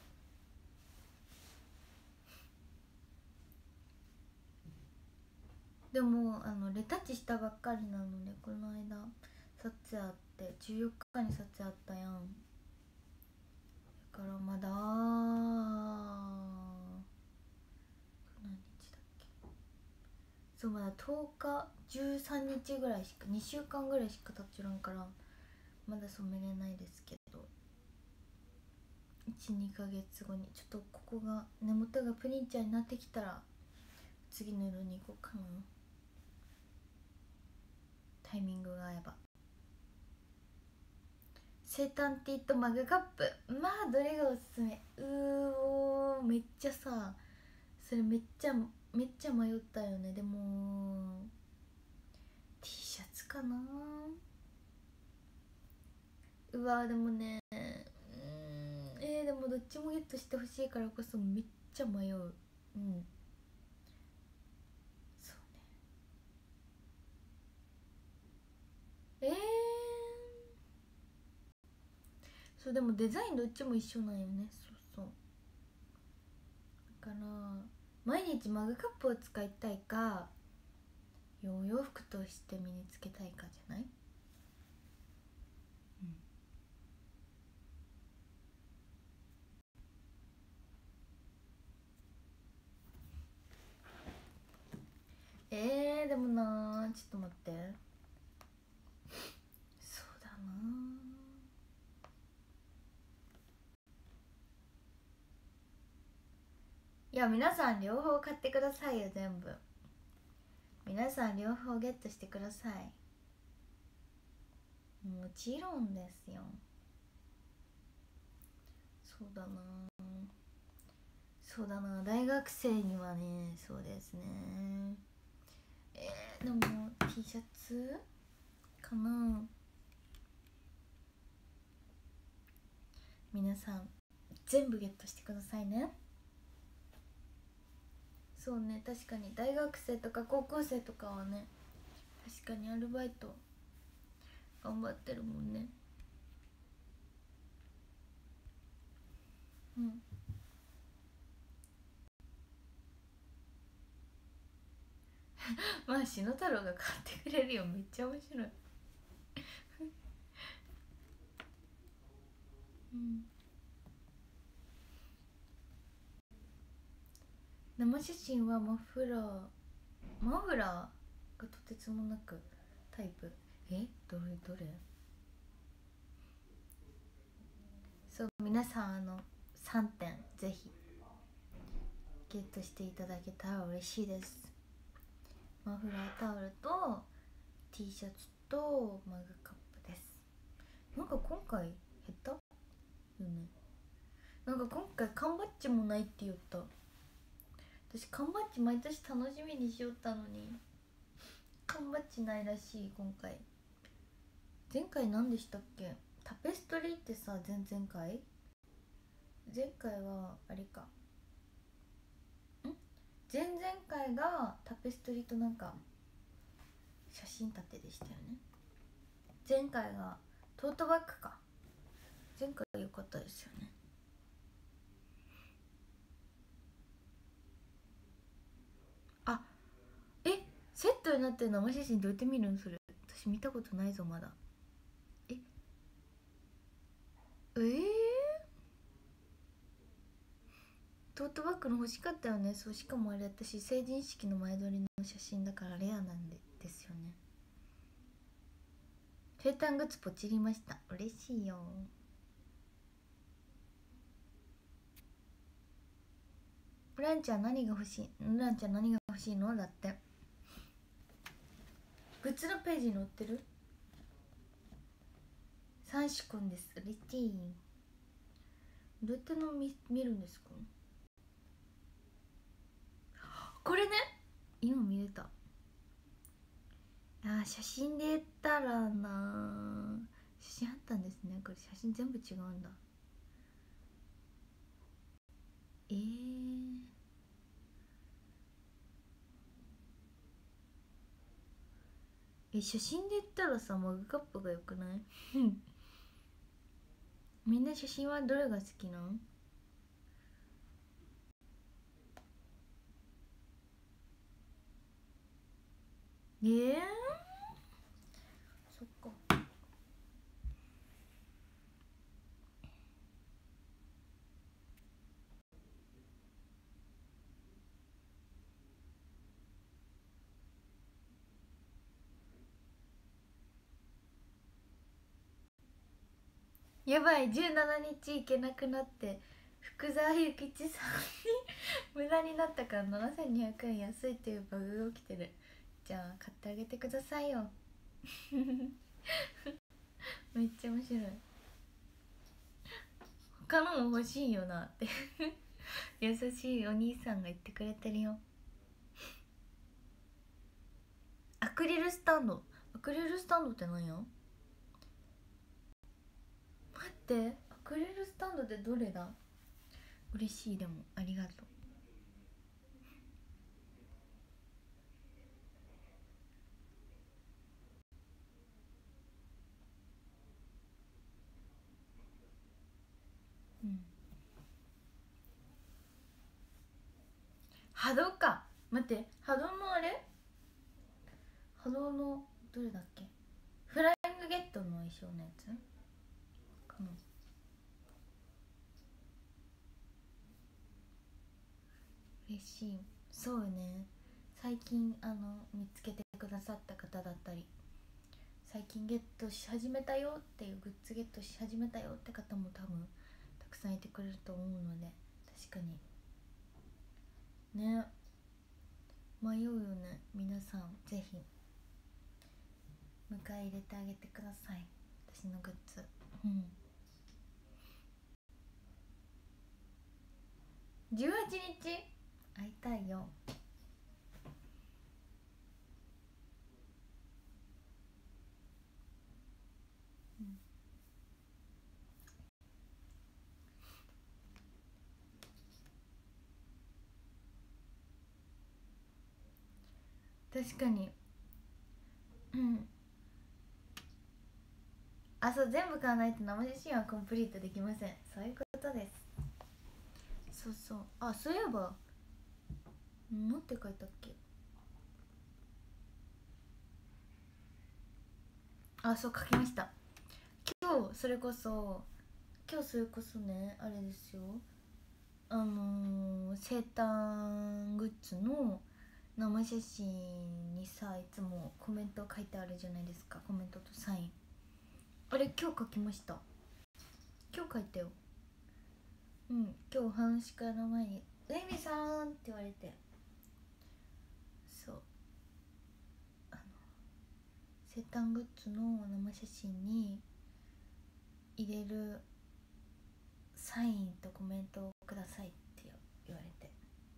でもあのレタッチしたばっかりなので、この間撮影あってじゅうよっかに撮影あったやん。だからまだ何日だっけ、そうまだとおかじゅうさんにちぐらいしか、にしゅうかんぐらいしか経っちゃらんから、まだ染めれないですけど、いちにかげつごにちょっとここが根元がプリンチャーになってきたら次の色に行こうかな、タイミングが合えば。セータンティーとマグカップ、まあどれがおすすめ。うーおーめっちゃさ、それめっちゃめっちゃ迷ったよね。でも T シャツかな。うわでもね、うーんえー、でもどっちもゲットしてほしいからこそめっちゃ迷う。うん、そうね。えー、そうでもデザインどっちも一緒なんよね。そうそう、だから毎日マグカップを使いたいか洋洋服として身につけたいかじゃない？うん、えー、でもなーちょっと待って、そうだな、いや皆さん両方買ってくださいよ。全部皆さん両方ゲットしてください。もちろんですよ。そうだな、そうだな、大学生にはね、そうですね。えー、でも T シャツかな。皆さん全部ゲットしてくださいね。そうね、確かに大学生とか高校生とかはね、確かにアルバイト頑張ってるもんね。うん、まあ篠太郎が買ってくれるよ。めっちゃ面白いうん、生写真はマフラーマフラーがとてつもなくタイプ。えどれどれ。そう皆さんあのさんてんぜひゲットしていただけたら嬉しいです。マフラータオルと T シャツとマグカップです。なんか今回減ったよね。なんか今回缶バッジもないって言った。私缶バッジ毎年楽しみにしよったのに缶バッジないらしい今回。前回何でしたっけ。タペストリーってさ、前々回前回はあれかん前々回がタペストリーとなんか写真立てでしたよね。前回がトートバッグか。前回良かったですよね。あえセットになってる生写真どうやって見るんそれ。私見たことないぞまだ。ええー、トートバッグの欲しかったよね。そう、しかもあれ私成人式の前撮りの写真だからレアなんでですよね。生誕グッズポチりました。嬉しいよ。ランちゃん何が欲しい。ランちゃん何が欲しいのだって。グッズのページに載ってる。 三種くんです。レティーンどうやっての 見, 見るんですか？これね、今見れた。あ、写真で言ったらな、写真あったんですね。これ写真全部違うんだ。えー、え、写真で言ったらさ、マグカップがよくない？みんな写真はどれが好きなん？えー、そっか。やばい、じゅうしちにち行けなくなって福沢諭吉さんに無駄になったからななせんにひゃくえん安いっていうバグが起きてる。じゃあ買ってあげてくださいよめっちゃ面白い。他のも欲しいよなって優しいお兄さんが言ってくれてるよ。アクリルスタンド、アクリルスタンドって何や？待って、アクリルスタンドってどれだ？嬉しい、でもありがとう。うん、波動か。待って、波動のあれ、波動のどれだっけ？フライングゲットの衣装のやつかな。嬉しい。そうね、最近あの見つけてくださった方だったり、最近ゲットし始めたよっていう、グッズゲットし始めたよって方も多分たくさんいてくれると思うので、確かにね、迷うよね。皆さんぜひ迎え入れてあげてください、私のグッズ。うん、じゅうはちにち会いたいよ。うん、確かに。うん、あ、そう、全部買わないと生写真はコンプリートできません。そういうことです。そうそう。あ、そういえば何て書いたっけ？あ、そう、書きました。今日それこそ今日それこそね、あれですよ、あのー、生誕グッズの生写真にさ、いつもコメント書いてあるじゃないですか。コメントとサイン、あれ今日書きました。今日書いたよ。うん、今日話から前に「うえみさん」って言われて、そう、あの生誕グッズの生写真に入れるサインとコメントをくださいって言われて、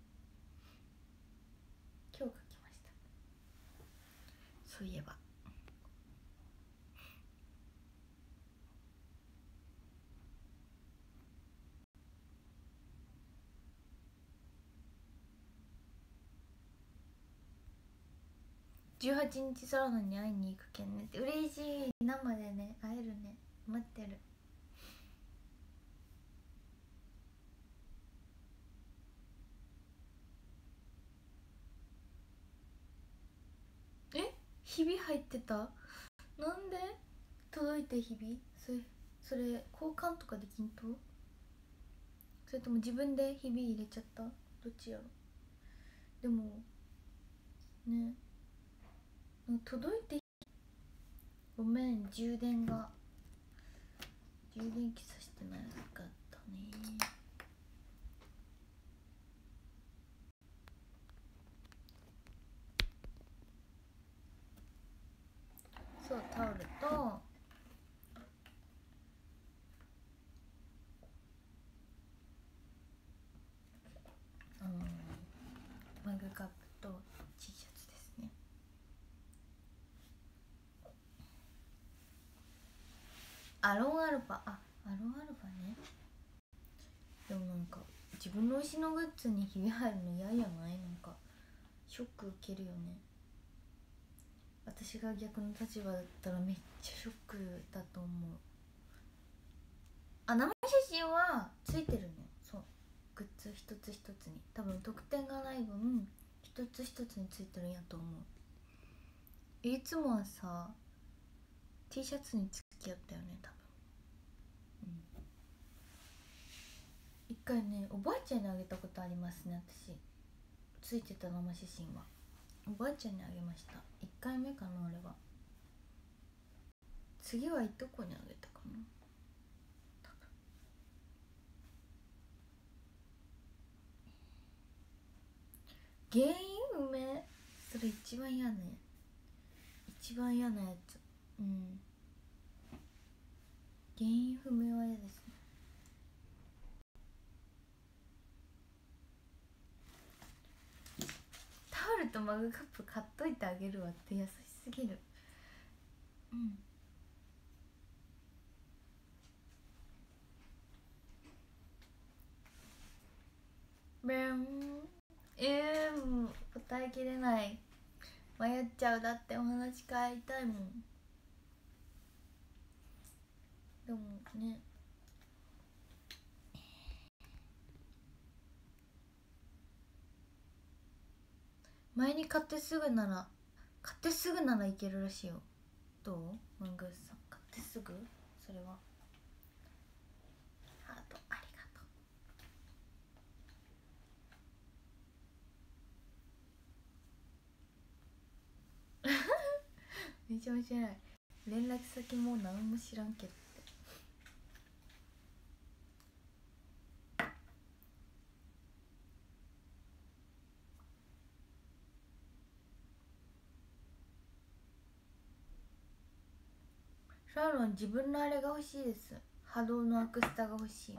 今日書きました。そういえばじゅうはちにちソラノに会いに行くけんねって。嬉しい、生でね会えるね、待ってる。え、ひび入ってた？なんで？届いてひび？それそれ交換とかできんと？それとも自分でひび入れちゃった？どっちやろ。でもね、届いて、ごめん、充電が充電器さしてなかったね。そう、タオルとカップと T シャツですね。アロンアルファ、あ、アロンアルファね。でもなんか自分の推しのグッズにひび入るの嫌やない？なんかショック受けるよね。私が逆の立場だったらめっちゃショックだと思う。あ、生写真はついてるの。そう、グッズ一つ一つに多分特典がない分一つ一つについてるんやと思う。いつもはさ T シャツに付き合ったよね多分。うん、一回ねおばあちゃんにあげたことありますね。私ついてた生写真はおばあちゃんにあげました。いっかいめかなあれは。次はいとこにあげたかな多分。原因不明、それ一番嫌ね。一番嫌なやつ。うん、原因不明は嫌ですね。タオルとマグカップ買っといてあげるわって優しすぎる。うん、べん、えー、もう答えきれない。迷っちゃう。だってお話変えたいもん。でもね、前に買ってすぐなら買ってすぐならいけるらしいよ。どう？マングースさん買ってすぐ？それはハートありがとうめちゃめちゃ偉い。連絡先もう何も知らんけど。シャーロン自分のあれが欲しいです。波動のアクスタが欲しい。うん、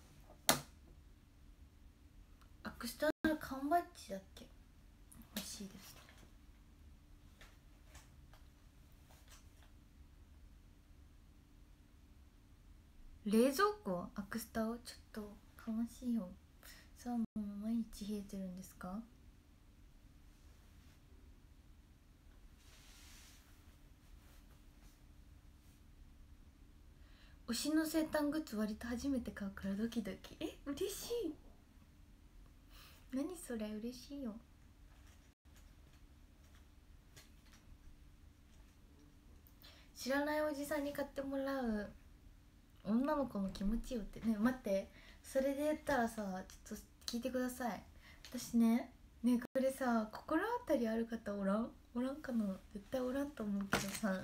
アクスタの缶バッジだっけ欲しいです。冷蔵庫アクスタをちょっと悲しいよ。サーモン毎日冷えてるんですか？推しの生誕グッズ割と初めて買うからドキドキ。え、嬉しい。何それ、嬉しいよ。知らないおじさんに買ってもらう女の子の気持ちよってね。待って、それで言ったらさ、ちょっと聞いてください。私ね、ねこれさ、心当たりある方おらんおらんかな。絶対おらんと思うけどさ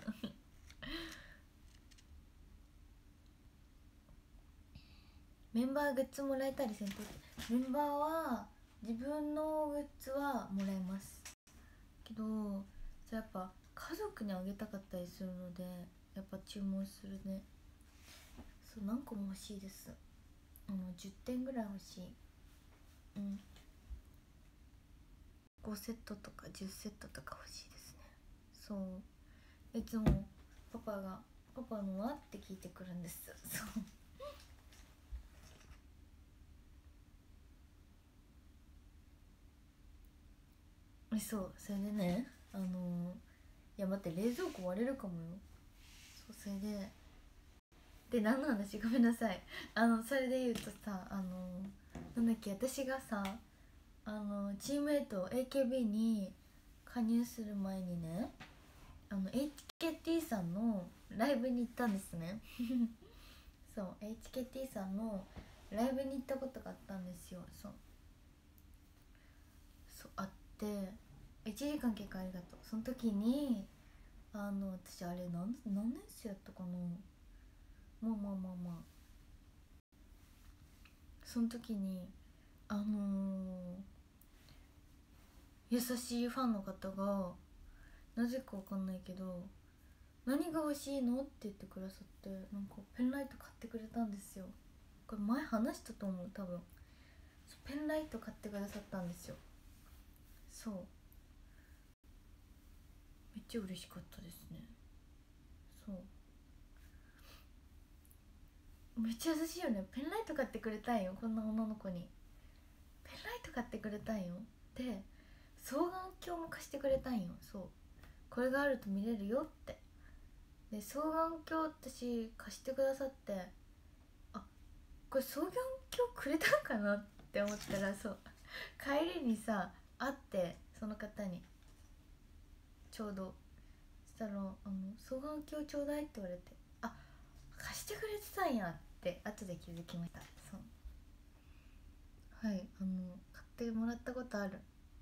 メンバーグッズもらえたりせんと。メンバーは自分のグッズはもらえますけど、やっぱ家族にあげたかったりするのでやっぱ注文するね。そう、何個も欲しいです。あのじゅってんぐらい欲しい。うん、ごセットとかじゅうセットとか欲しいですね。そういつもパパが「パパのは?」って聞いてくるんです。そうえ、そうそれでね、あのー、いや待って、冷蔵庫割れるかもよ。そう、それでで何の話、ごめんなさい。あのそれで言うとさ、あのなんだっけ、私がさ、あのチームメイト エーケービー に加入する前にね、あの エイチケーティー さんのライブに行ったんですねそう、 エイチケーティー さんのライブに行ったことがあったんですよ。そうそうあって、いちじかん結果ありがとう。その時にあの私あれ何何年生やったかな。まあまあまあまあ、その時にあのー、優しいファンの方がなぜかわかんないけど「何が欲しいの?」って言ってくださって、なんかペンライト買ってくれたんですよ。これ前話したと思う多分。ペンライト買ってくださったんですよ。 そうめっちゃ嬉しかったですね。そうめっちゃ優しいよね。ペンライト買ってくれたんよ、こんな女の子に。ペンライト買ってくれたんよ。で双眼鏡も貸してくれたんよ。そうこれがあると見れるよって。で双眼鏡私貸してくださって、あこれ双眼鏡くれたんかなって思ったら、そう帰りにさ会って、その方にちょうどしたら「あの双眼鏡ちょうだい」って言われて、あ貸してくれてたんやって後で気づきました。そうはい、あの買ってもらったことある。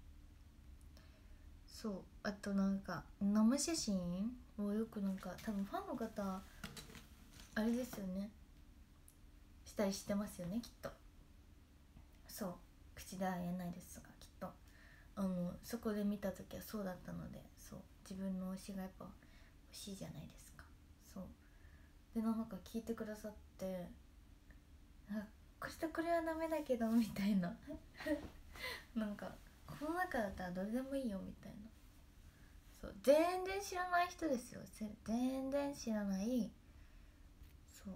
そうあとなんか生写真をよくなんか多分ファンの方あれですよね、したりしてますよねきっと。そう口では言えないですが、きっとあのそこで見た時はそうだったので、そう自分の推しがやっぱ欲しいじゃないですか。そうでなんか聞いてくださって、あこれとこれはダメだけどみたいななんかこの中だったらどれでもいいよみたいな。そう全然知らない人ですよ、全然知らないそう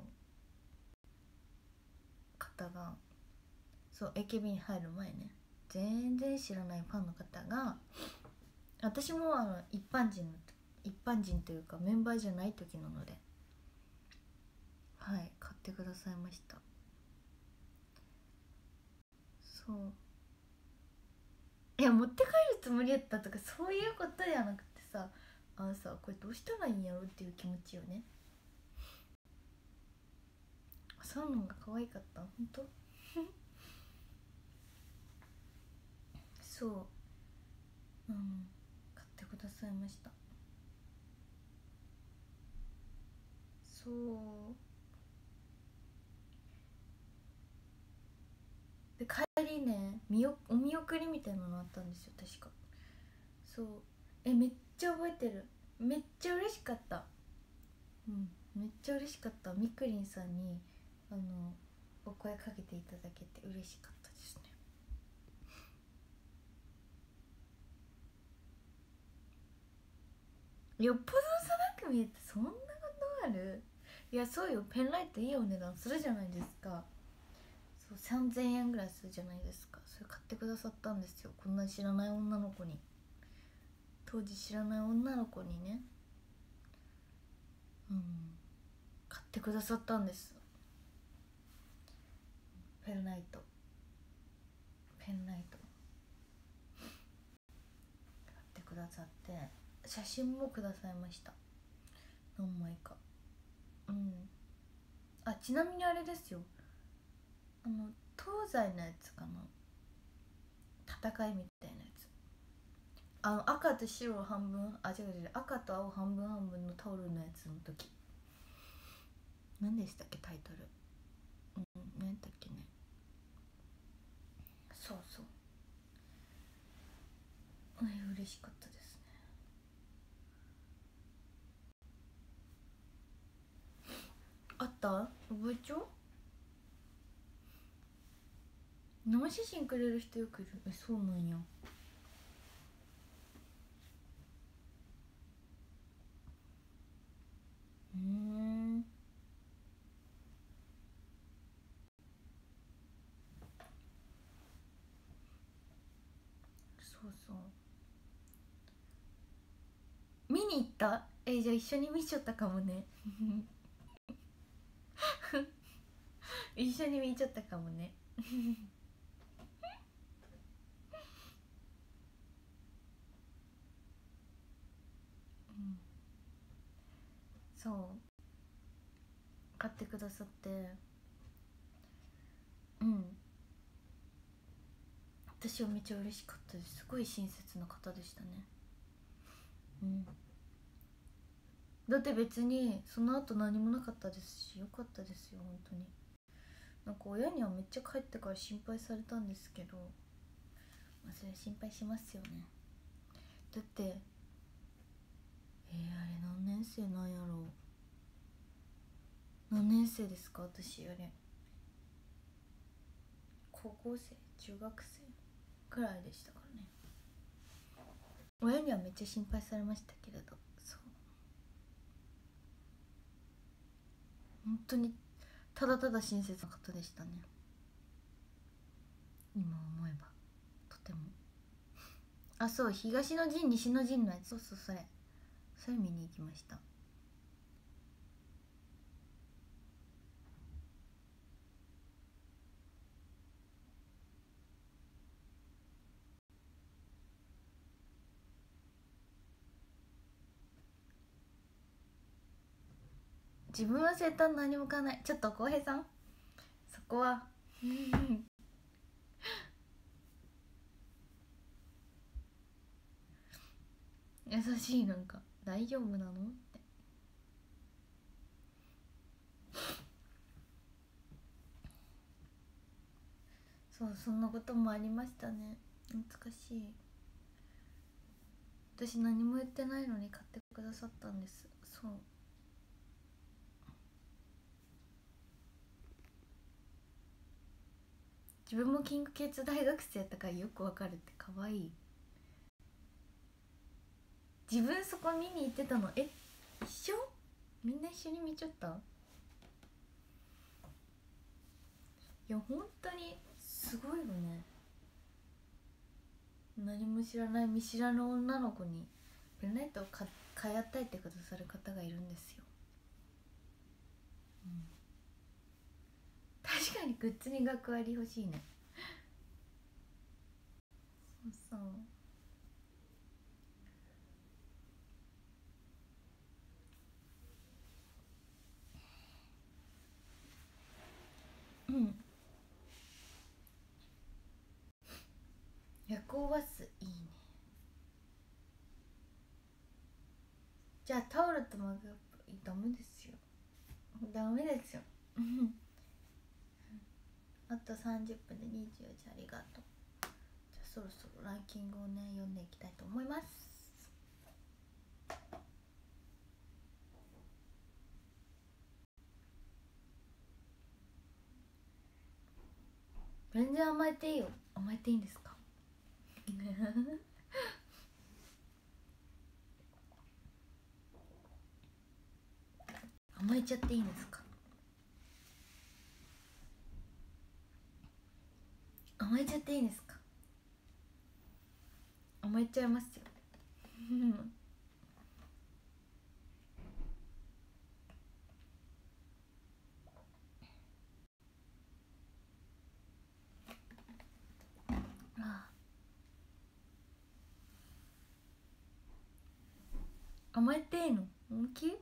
方が、そう エーケービー に入る前ね、全然知らないファンの方が、私もあの一般人の一般人というかメンバーじゃない時なので、はい買ってくださいました。そういや持って帰るつもりやったとかそういうことじゃなくてさ、あのさこれどうしたらいいんやろっていう気持ちよね。そうのが可愛かった、ほんとそううん買ってくださいました。そうで帰りね見おお見送りみたいなのあったんですよ確か。そうえめっちゃ覚えてる、めっちゃ嬉しかった。うんめっちゃ嬉しかった。みくりんさんにあのお声かけていただけて嬉しかったですね。よっぽど幼く見えてそんなことある？いやそうよ、ペンライトいいお値段するじゃないですか。そうさんぜんえんぐらいするじゃないですか。それ買ってくださったんですよ、こんな知らない女の子に。当時知らない女の子にね、うん買ってくださったんです。ペンライトペンライト買ってくださって、写真もくださいました、何枚か。うんあちなみにあれですよ、あの東西のやつかな、戦いみたいなやつ、あの赤と白半分、あ違う違う赤と青半分半分のタオルのやつの時、何でしたっけタイトル、うん何やったっけね。そうそうあれ嬉しかったですね。あった覚えちゃう、生写真くれる人よくいる。えそうなんや。うーんそうそう見に行った。えじゃあ一緒に見ちゃったかもね一緒に見ちゃったかもねうんそう買ってくださって、うん私はめっちゃ嬉しかったです。すごい親切な方でしたね。うんだって別にその後何もなかったですし、よかったですよ本当に。なんか親にはめっちゃ帰ってから心配されたんですけど、まあそれ心配しますよね。だってえー、あれ何年生なんやろう、何年生ですか私あれ、高校生中学生くらいでしたからね。 親にはめっちゃ心配されましたけれど、そう本当にただただ親切な方でしたね、今思えば。とても。あ、そう、東の陣西の陣のやつ、そうそう、それそれ見に行きました。自分は生誕何も買わない。ちょっと浩平さんそこは優しい。なんか大丈夫なのって。そう、そんなこともありましたね。懐かしい。私何も言ってないのに買ってくださったんです。そう、自分もキングケツ大学生やったからよくわかるって。かわいい。自分そこ見に行ってたの。え、一緒？みんな一緒に見ちゃった？いや本当にすごいよね。何も知らない見知らぬ女の子にペンライトをか買い与えてくださる方がいるんですよ、うん、確かにグッズに学割欲しいね。そうそう。うん。夜行バスいいね。じゃあタオルとマグカップダメですよ。ダメですよあとさんじゅっぷんでにじゅうよじありがとう。じゃあそろそろランキングをね読んでいきたいと思います。全然甘えていいよ。甘えていいんですか甘えちゃっていいんですか？甘えちゃっていいんですか？甘えちゃいますよああ、甘えていいの？本気？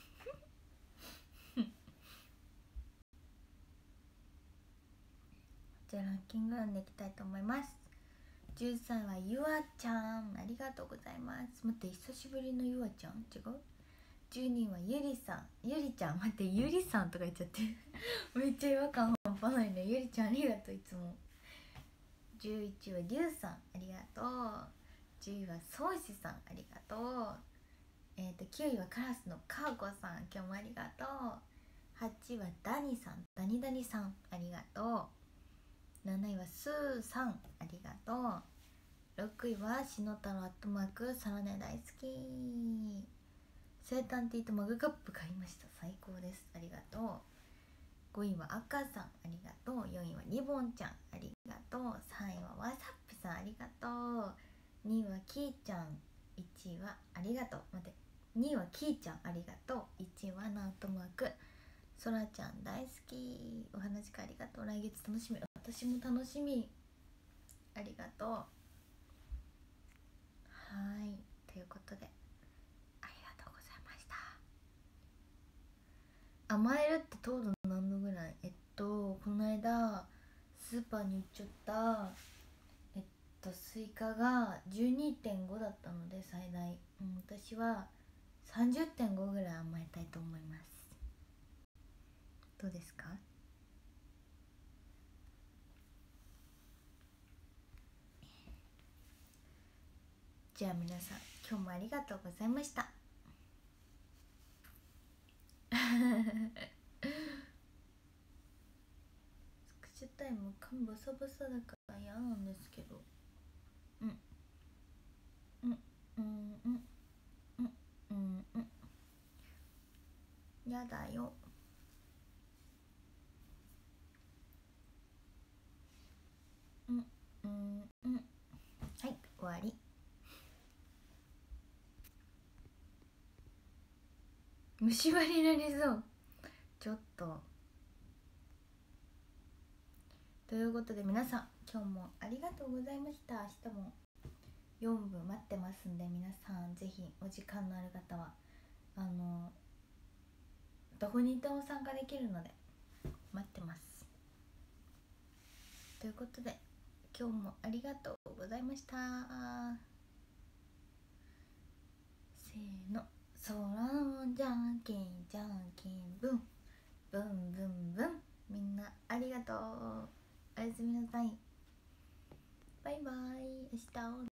じゃあランキング読んでいきたいと思います。じゅうさんいはゆあちゃん、ありがとうございます。待って、久しぶりのゆあちゃん？違う？じゅうにいはゆりさん、ゆりちゃん、待って、ゆりさんとか言っちゃってめっちゃ違和感半端ないね。ゆりちゃんありがとう、いつも。じゅういちいはりゅうさん、ありがとう。じゅういはそうしさん、ありがとう。えっ、ー、ときゅういはカラスのかーこさん、今日もありがとう。はちいはダニさん、ダニダニさん、ありがとう。なないはスーさん、ありがとう。ろくいはしのたろアットマークサラネ大好き。生誕ティーとマグカップ買いました。最高です。ありがとう。ごいは赤さん、ありがとう。よんいはリボンちゃん、ありがとう。さんいはわさっぴさん、ありがとう。にいはきーちゃん、いちいはありがとう。待って、にいはきーちゃん、ありがとう。いちいはナオトマーク、そらちゃん大好き。お話かありがとう。来月楽しみ。私も楽しみ。ありがとう。はい、ということでありがとうございました。甘えるって糖度何度ぐらい？えっとこの間スーパーに売っちゃったえっとスイカが じゅうにてんご だったので最大、うん、私は さんじゅってんご ぐらい甘えたいと思います。どうですか？じゃあ皆さん今日もありがとうございましたスクショタイム缶ボサボサだから嫌なんですけど、うんうんうんうんうんうんうんやだよ。うんうんうんはい終わり。虫歯になりそう。ちょっとということで皆さん今日もありがとうございました。明日もよんぶ待ってますんで、皆さんぜひお時間のある方はあのどこにいても参加できるので待ってます。ということで今日もありがとうございました。せーの、空のじゃんけんじゃんけんブンブンブンブン。みんなありがとう。おやすみなさい。バイバイ。明日